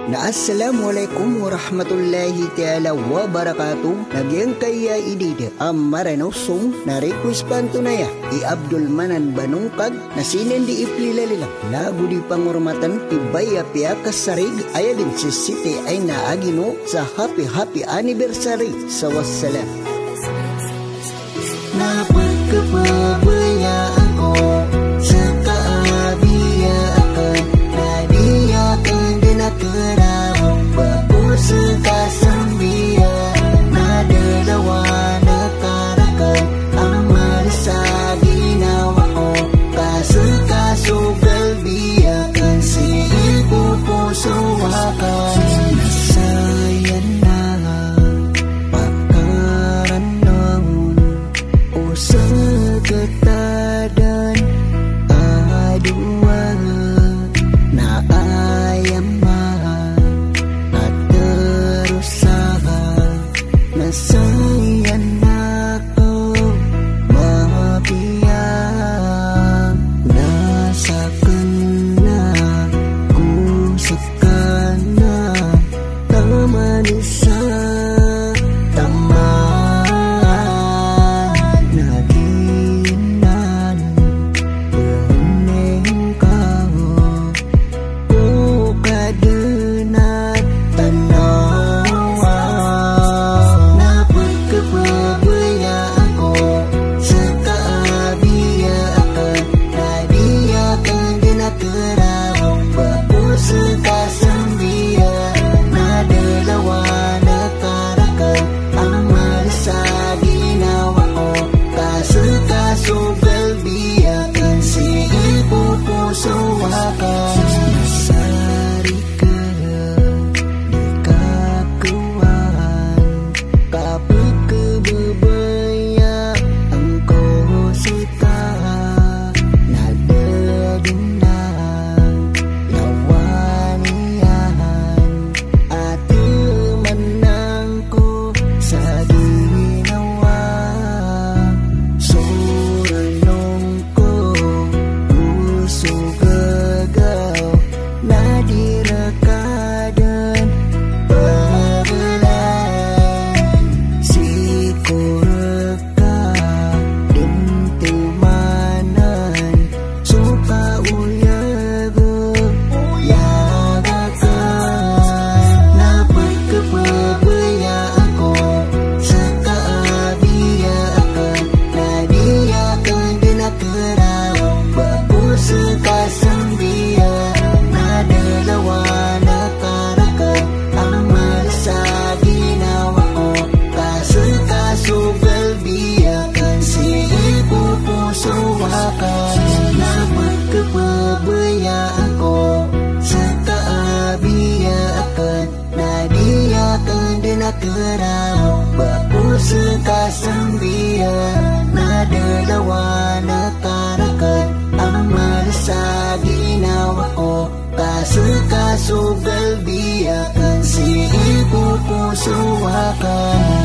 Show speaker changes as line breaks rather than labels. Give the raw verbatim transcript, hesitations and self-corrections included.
na assalamualaikum warahmatullahi ta'ala wabarakatuh. Nagyang kaya idida ang maranosong na request pantunaya i Abdul Manan Banungkag na sinindi iplilalilang lagu di pangurmatan tibaya piakas sarig aya din si Siti ay naagino sa happy happy anniversary sa wassalam.
Napagkapabaya ako sa kaabiyakan na diyakan din nakaraan bago sa kasambiyan na dalawa nakarakan ang malasa ginawa ko kaso-kaso galbiyakan si ipupuso wakan nasayan na segetadan aduan na ayaman at terusahan nasayan ako mapiyang nasakan na kusakan na taman isa kerang baku sekasambian na dalawa nakarakan ang malasa ginawa ko kaso-kaso galbiyakan si ipupuso wakan